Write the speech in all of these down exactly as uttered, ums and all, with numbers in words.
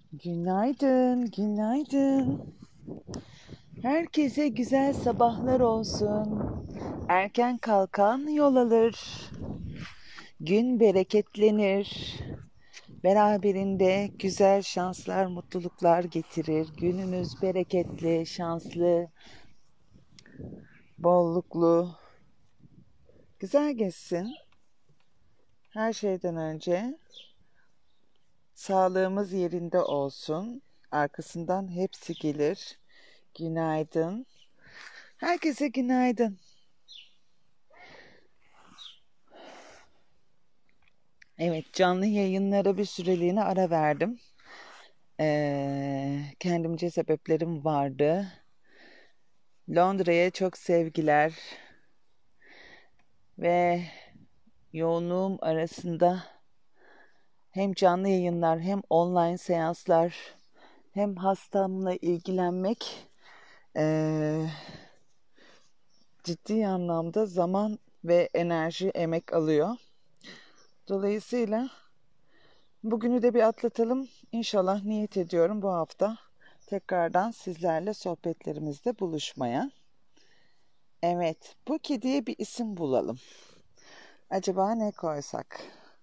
Günaydın, günaydın. Herkese güzel sabahlar olsun. Erken kalkan yol alır. Gün bereketlenir. Beraberinde güzel şanslar, mutluluklar getirir. Gününüz bereketli, şanslı, bolluklu, güzel geçsin. Her şeyden önce sağlığımız yerinde olsun. Arkasından hepsi gelir. Günaydın. Herkese günaydın. Evet, canlı yayınlara bir süreliğine ara verdim. Ee, kendimce sebeplerim vardı. Londra'ya çok sevgiler ve yoğunluğum arasında hem canlı yayınlar hem online seanslar hem hastamla ilgilenmek ee, ciddi anlamda zaman ve enerji, emek alıyor. Dolayısıyla bugünü de bir atlatalım. İnşallah niyet ediyorum bu hafta tekrardan sizlerle sohbetlerimizde buluşmaya. Evet, bu kediye bir isim bulalım. Acaba ne koysak?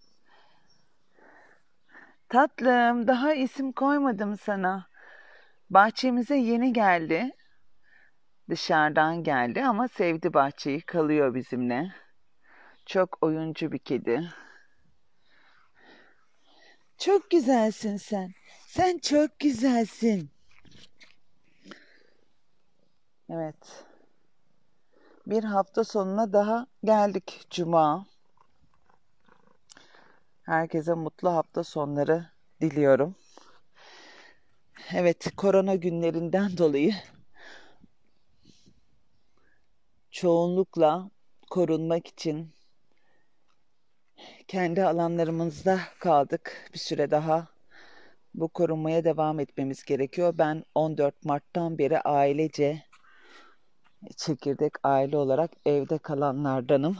Tatlım, daha isim koymadım sana. Bahçemize yeni geldi. Dışarıdan geldi ama sevdi bahçeyi, kalıyor bizimle. Çok oyuncu bir kedi. Çok güzelsin sen. Sen çok güzelsin. Evet. Bir hafta sonuna daha geldik, Cuma. Herkese mutlu hafta sonları diliyorum. Evet, korona günlerinden dolayı çoğunlukla korunmak için kendi alanlarımızda kaldık. Bir süre daha bu korunmaya devam etmemiz gerekiyor. Ben on dört Mart'tan beri ailece, çekirdek aile olarak evde kalanlardanım.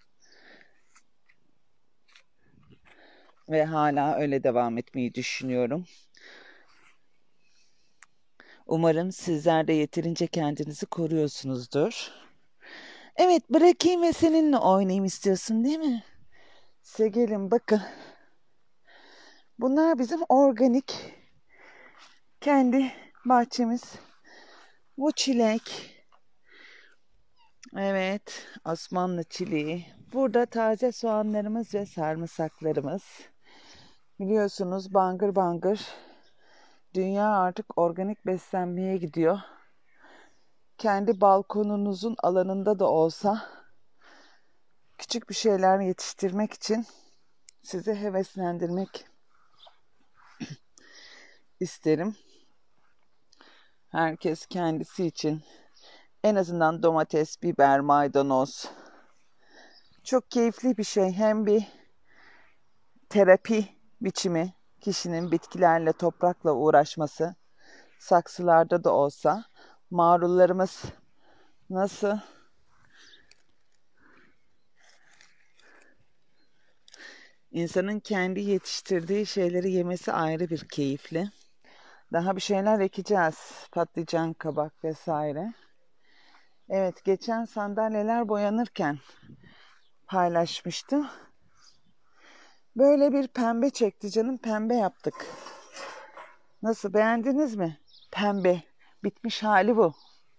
Ve hala öyle devam etmeyi düşünüyorum. Umarım sizler de yeterince kendinizi koruyorsunuzdur. Evet, bırakayım ve seninle oynayayım istiyorsun değil mi? Segelim, bakın. Bunlar bizim organik kendi bahçemiz. Bu çilek. Evet, Osmanlı çileği. Burada taze soğanlarımız ve sarımsaklarımız. Biliyorsunuz bangır bangır. Dünya artık organik beslenmeye gidiyor. Kendi balkonunuzun alanında da olsa küçük bir şeyler yetiştirmek için sizi heveslendirmek isterim. Herkes kendisi için en azından domates, biber, maydanoz. Çok keyifli bir şey. Hem bir terapi biçimi, kişinin bitkilerle, toprakla uğraşması, saksılarda da olsa. Marullarımız nasıl? İnsanın kendi yetiştirdiği şeyleri yemesi ayrı bir keyifli. Daha bir şeyler ekeceğiz. Patlıcan, kabak vesaire. Evet, geçen sandalyeler boyanırken paylaşmıştım. Böyle bir pembe çekti canım, pembe yaptık. Nasıl, beğendiniz mi? Pembe. Bitmiş hali bu.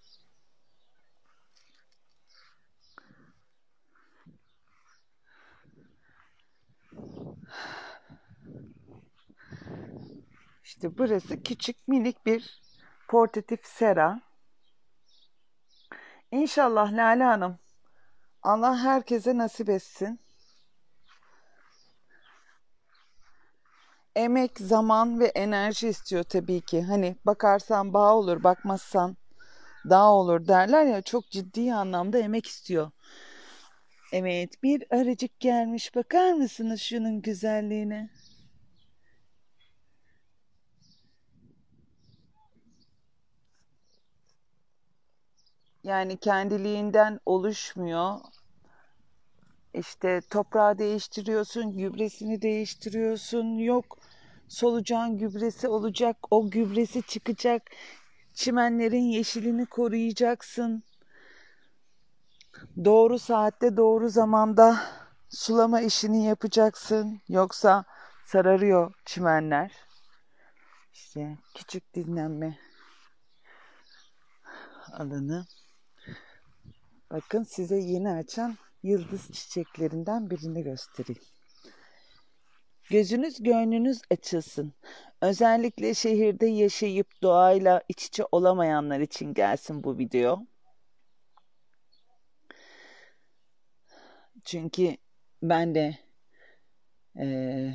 İşte burası küçük minik bir portatif sera. İnşallah Lale Hanım. Allah herkese nasip etsin. Emek, zaman ve enerji istiyor tabii ki. Hani bakarsan bağ olur, bakmazsan dağ olur derler ya, çok ciddi anlamda emek istiyor. Evet, bir arıcık gelmiş. Bakar mısınız şunun güzelliğine? Yani kendiliğinden oluşmuyor. İşte toprağı değiştiriyorsun, gübresini değiştiriyorsun. Yok, Solucan gübresi olacak. O gübresi çıkacak. Çimenlerin yeşilini koruyacaksın. Doğru saatte, doğru zamanda sulama işini yapacaksın. Yoksa sararıyor çimenler. İşte küçük dinlenme alanı. Bakın size yeni açan yıldız çiçeklerinden birini göstereyim. Gözünüz gönlünüz açılsın. Özellikle şehirde yaşayıp doğayla iç içe olamayanlar için gelsin bu video. Çünkü ben de e,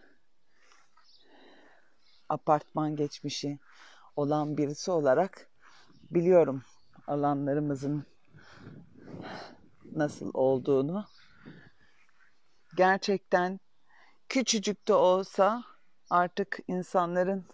apartman geçmişi olan birisi olarak biliyorum alanlarımızın nasıl olduğunu. Gerçekten küçücük de olsa artık insanların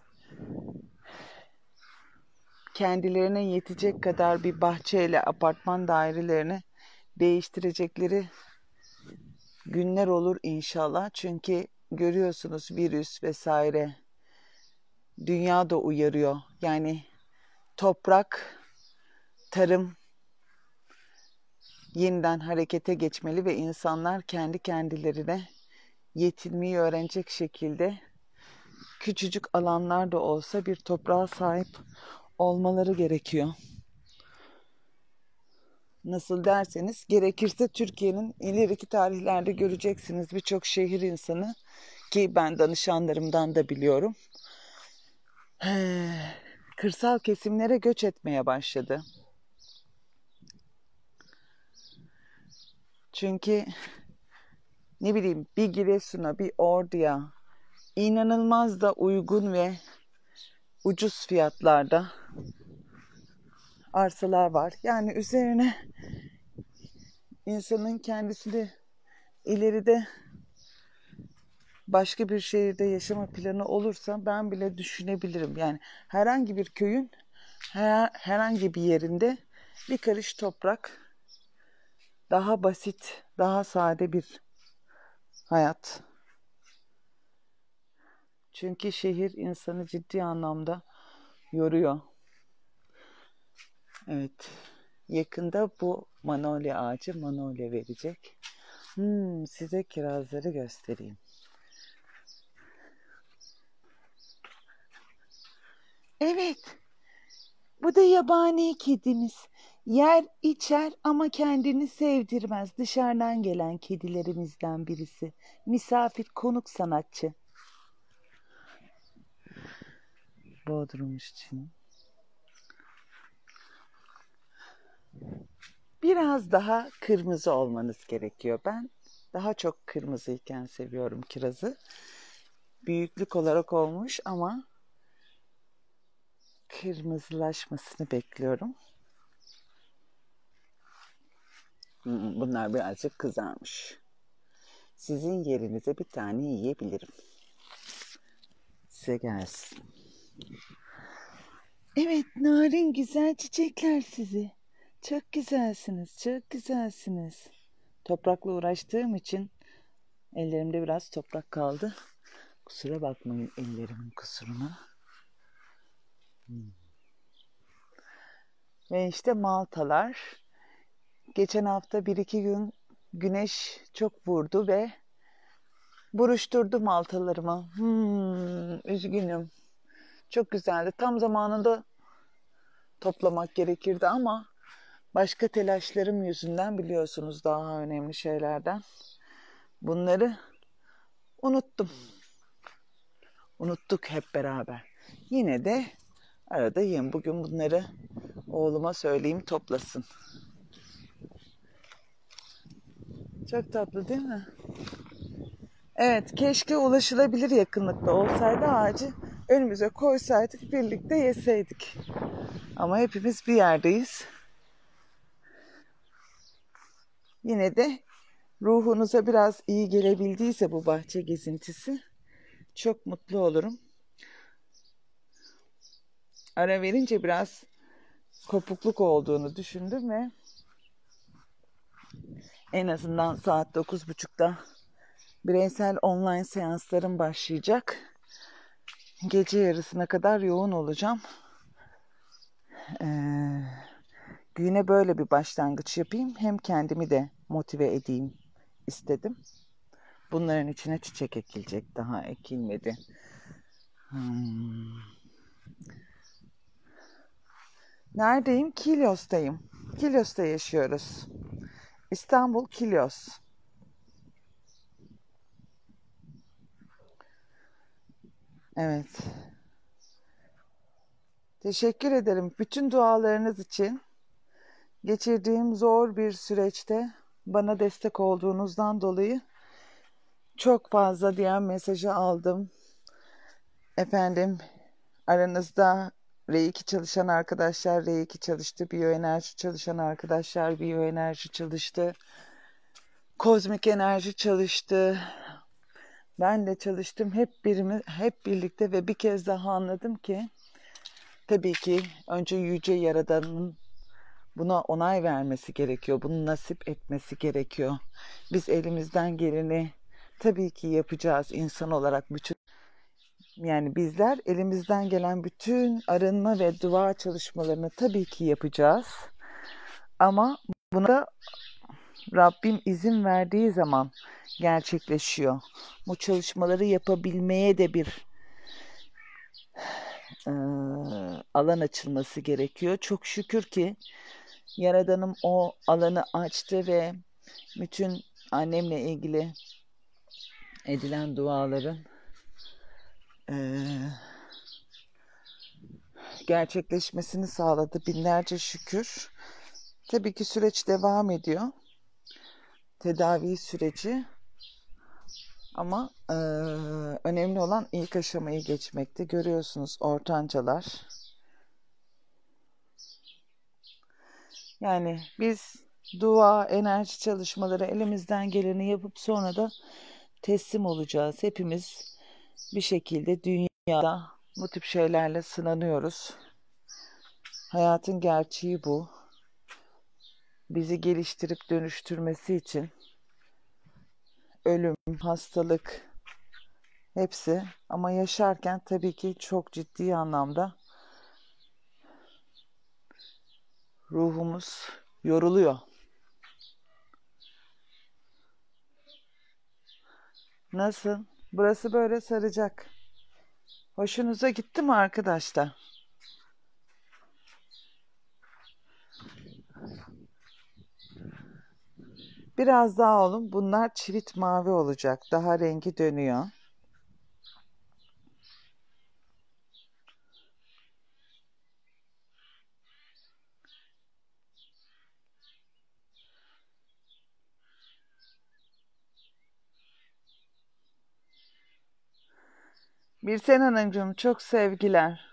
kendilerine yetecek kadar bir bahçeyle apartman dairelerini değiştirecekleri günler olur inşallah. Çünkü görüyorsunuz virüs vesaire dünya da uyarıyor. Yani toprak, tarım yeniden harekete geçmeli ve insanlar kendi kendilerine yetinmeyi öğrenecek şekilde küçücük alanlar da olsa bir toprağa sahip olmaları gerekiyor. Nasıl derseniz gerekirse Türkiye'nin ileriki tarihlerde göreceksiniz birçok şehir insanı ki ben danışanlarımdan da biliyorum. Kırsal kesimlere göç etmeye başladı. Çünkü ne bileyim bir Giresun'a bir Ordu'ya inanılmaz da uygun ve ucuz fiyatlarda arsalar var. Yani üzerine insanın kendisini ileride başka bir şehirde yaşama planı olursa ben bile düşünebilirim. Yani herhangi bir köyün her, herhangi bir yerinde bir karış toprak, daha basit, daha sade bir hayat. Çünkü şehir insanı ciddi anlamda yoruyor. Evet. Yakında bu manolya ağacı manolya verecek. Hmm, size kirazları göstereyim. Evet. Bu da yabani kedimiz. Yer içer ama kendini sevdirmez. Dışarıdan gelen kedilerimizden birisi. Misafir, konuk sanatçı. Bodrum için. Biraz daha kırmızı olmanız gerekiyor. Ben daha çok kırmızıyken seviyorum kirazı. Büyüklük olarak olmuş ama kırmızılaşmasını bekliyorum. Bunlar birazcık kızarmış. Sizin yerinize bir tane yiyebilirim. Size gelsin. Evet, narin güzel çiçekler sizi. Çok güzelsiniz, çok güzelsiniz. Toprakla uğraştığım için ellerimde biraz toprak kaldı. Kusura bakmayın ellerimin kusuruna. Hmm. Ve işte maltalar. Geçen hafta bir iki gün güneş çok vurdu ve buruşturdu maltalarımı. Hmm, üzgünüm. Çok güzeldi. Tam zamanında toplamak gerekirdi ama başka telaşlarım yüzünden biliyorsunuz daha önemli şeylerden. Bunları unuttum. Unuttuk hep beraber. Yine de arada yiyeyim. Bugün bunları oğluma söyleyeyim toplasın. Çok tatlı değil mi? Evet, keşke ulaşılabilir yakınlıkta olsaydı ağacı önümüze koysaydık birlikte yeseydik. Ama hepimiz bir yerdeyiz. Yine de ruhunuza biraz iyi gelebildiyse bu bahçe gezintisi çok mutlu olurum. Ara verince biraz kopukluk olduğunu düşündüm ve en azından saat dokuz buçukta bireysel online seanslarım başlayacak. gece yarısına kadar yoğun olacağım. Ee, güne böyle bir başlangıç yapayım. Hem kendimi de motive edeyim istedim. Bunların içine çiçek ekilecek. Daha ekilmedi. Hmm. Neredeyim? Kilyos'tayım. Kilyos'ta yaşıyoruz. İstanbul Kilyos. Evet. Teşekkür ederim bütün dualarınız için. Geçirdiğim zor bir süreçte bana destek olduğunuzdan dolayı çok fazla D M mesajı aldım. Efendim, aranızda Reiki çalışan arkadaşlar Reiki çalıştı, biyoenerji çalışan arkadaşlar biyoenerji çalıştı, kozmik enerji çalıştı. Ben de çalıştım, hep birimiz, hep birlikte ve bir kez daha anladım ki tabii ki önce Yüce Yaradan'ın buna onay vermesi gerekiyor, bunu nasip etmesi gerekiyor. Biz elimizden geleni tabii ki yapacağız insan olarak. Bütün yani bizler elimizden gelen bütün arınma ve dua çalışmalarını tabii ki yapacağız. Ama buna da Rabbim izin verdiği zaman gerçekleşiyor. Bu çalışmaları yapabilmeye de bir e, alan açılması gerekiyor. Çok şükür ki Yaradanım o alanı açtı ve bütün annemle ilgili edilen duaların e, gerçekleşmesini sağladı. Binlerce şükür. Tabii ki süreç devam ediyor. Tedavi süreci. Ama e, önemli olan ilk aşamayı geçmekte. Görüyorsunuz ortancalar. Yani biz dua, enerji çalışmaları elimizden geleni yapıp sonra da teslim olacağız. Hepimiz bir şekilde dünyada bu tip şeylerle sınanıyoruz. Hayatın gerçeği bu. Bizi geliştirip dönüştürmesi için ölüm, hastalık hepsi, ama yaşarken tabii ki çok ciddi anlamda ruhumuz yoruluyor. Nasıl? Burası böyle saracak. Hoşunuza gitti mi arkadaşlar? Biraz daha olun. Bunlar çivit mavi olacak. Daha rengi dönüyor. Birsen Hanımcığım çok sevgiler.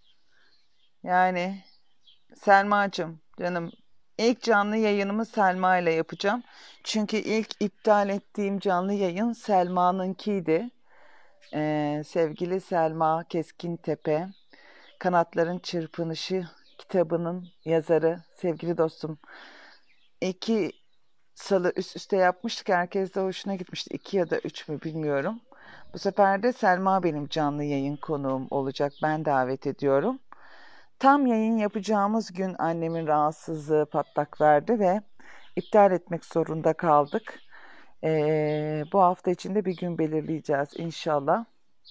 Yani Selma'cığım canım, ilk canlı yayınımı Selma ile yapacağım. Çünkü ilk iptal ettiğim canlı yayın Selma'nınkiydi. Ee, sevgili Selma Keskintepe, Kanatların Çırpınışı kitabının yazarı, sevgili dostum. İki salı üst üste yapmıştık. Herkes de hoşuna gitmişti. İki ya da üç mü bilmiyorum. Bu sefer de Selma benim canlı yayın konuğum olacak. Ben davet ediyorum. Tam yayın yapacağımız gün annemin rahatsızlığı patlak verdi ve iptal etmek zorunda kaldık. Ee, bu hafta içinde bir gün belirleyeceğiz inşallah.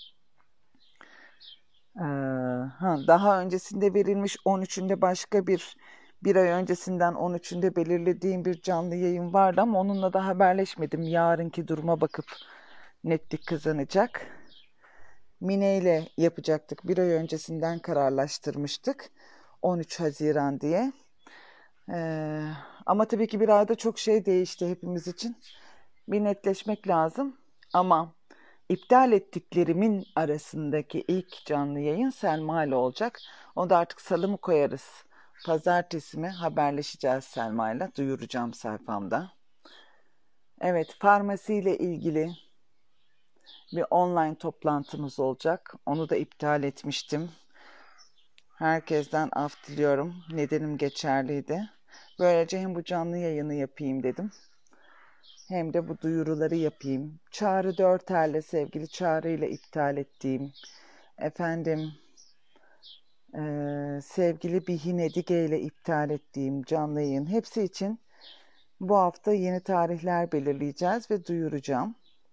Ee, ha, daha öncesinde verilmiş on üçünde başka bir bir ay öncesinden on üçünde belirlediğim bir canlı yayın vardı ama onunla da haberleşmedim. Yarınki duruma bakıp netlik kazanacak. Mine ile yapacaktık. Bir ay öncesinden kararlaştırmıştık. on üç Haziran diye. Ee, ama tabii ki bir ayda çok şey değişti hepimiz için. Bir netleşmek lazım. Ama iptal ettiklerimin arasındaki ilk canlı yayın Selma ile olacak. Onu da artık salı mı koyarız, pazartesi mi, haberleşeceğiz Selma ile. Duyuracağım sayfamda. Evet, farmasiyle ilgili bir online toplantımız olacak. Onu da iptal etmiştim. Herkesten af diliyorum. Nedenim geçerliydi. Böylece hem bu canlı yayını yapayım dedim, hem de bu duyuruları yapayım. Çağrı Dörter'le, sevgili Çağrı ile iptal ettiğim efendim e, sevgili Bihin Edige ile iptal ettiğim canlı yayın hepsi için bu hafta yeni tarihler belirleyeceğiz ve duyuracağım.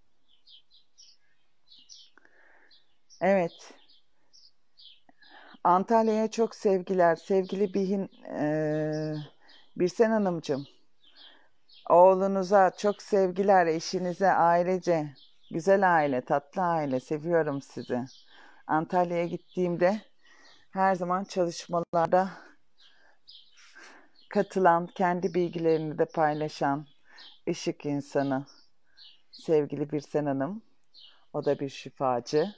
Evet, Antalya'ya çok sevgiler. Sevgili Bihin e, Birsen Hanımcığım, oğlunuza çok sevgiler, eşinize, ailece. Güzel aile, tatlı aile. Seviyorum sizi. Antalya'ya gittiğimde her zaman çalışmalarda katılan, kendi bilgilerini de paylaşan ışık insanı sevgili Birsen Hanım. O da bir şifacı.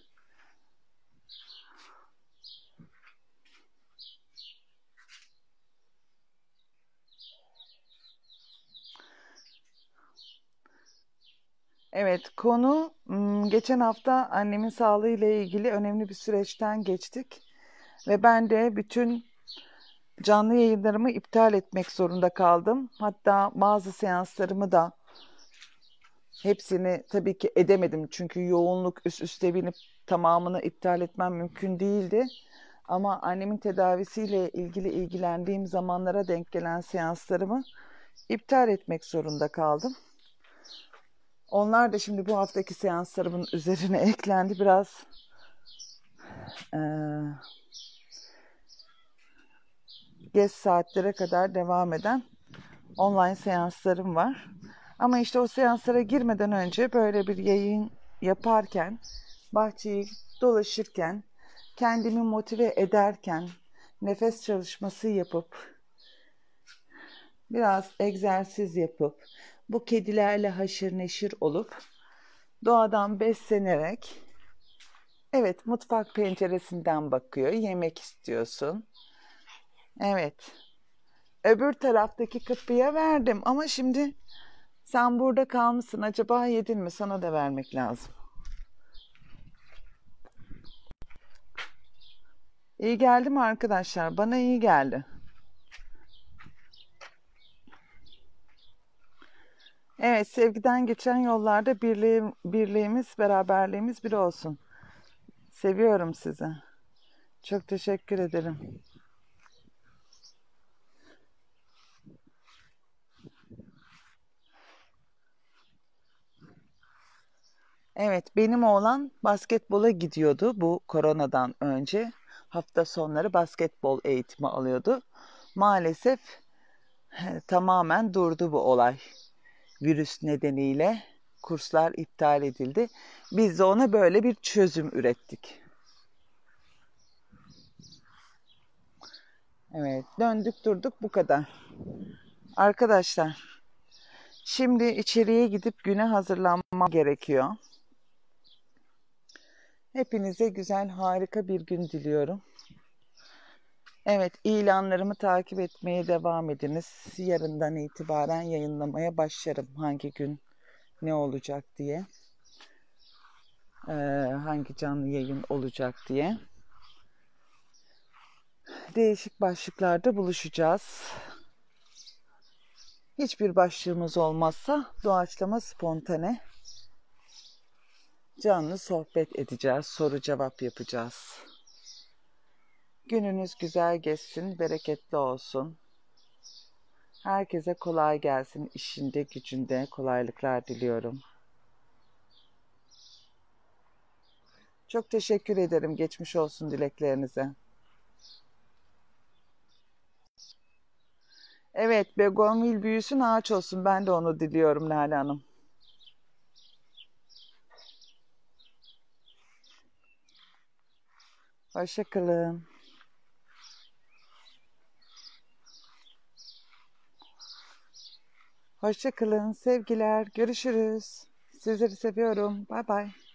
Evet, konu geçen hafta annemin sağlığı ile ilgili önemli bir süreçten geçtik ve ben de bütün canlı yayınlarımı iptal etmek zorunda kaldım. Hatta bazı seanslarımı da hepsini tabii ki edemedim çünkü yoğunluk üst üste binip tamamını iptal etmem mümkün değildi. Ama annemin tedavisiyle ilgili ilgilendiğim zamanlara denk gelen seanslarımı iptal etmek zorunda kaldım. Onlar da şimdi bu haftaki seanslarımın üzerine eklendi. Biraz e, geç saatlere kadar devam eden online seanslarım var. Ama işte o seanslara girmeden önce böyle bir yayın yaparken, bahçeyi dolaşırken, kendimi motive ederken, nefes çalışması yapıp, biraz egzersiz yapıp, bu kedilerle haşır neşir olup, doğadan beslenerek, evet, mutfak penceresinden bakıyor, yemek istiyorsun. Evet, öbür taraftaki kapıya verdim ama şimdi sen burada kalmışsın, acaba yedin mi? Sana da vermek lazım. İyi geldi mi arkadaşlar? Bana iyi geldi. Evet, sevgiden geçen yollarda birliğim, birliğimiz, beraberliğimiz bir olsun. Seviyorum sizi. Çok teşekkür ederim. Evet, benim oğlan basketbola gidiyordu bu koronadan önce. Hafta sonları basketbol eğitimi alıyordu. Maalesef tamamen durdu bu olay. Virüs nedeniyle kurslar iptal edildi. Biz de ona böyle bir çözüm ürettik. Evet, döndük durduk bu kadar. Arkadaşlar, şimdi içeriye gidip güne hazırlanmam gerekiyor. Hepinize güzel, harika bir gün diliyorum. Evet, ilanlarımı takip etmeye devam ediniz. Yarından itibaren yayınlamaya başlarım. Hangi gün ne olacak diye. Ee, hangi canlı yayın olacak diye. Değişik başlıklarda buluşacağız. Hiçbir başlığımız olmazsa doğaçlama spontane canlı sohbet edeceğiz. Soru cevap yapacağız. Gününüz güzel geçsin, bereketli olsun. Herkese kolay gelsin. İşinde, gücünde kolaylıklar diliyorum. Çok teşekkür ederim geçmiş olsun dileklerinize. Evet, begonvil büyüsün, ağaç olsun. Ben de onu diliyorum Lale Hanım. Hoşça kalın. Hoşça kalın. Sevgiler. Görüşürüz. Sizleri seviyorum. Bay bay.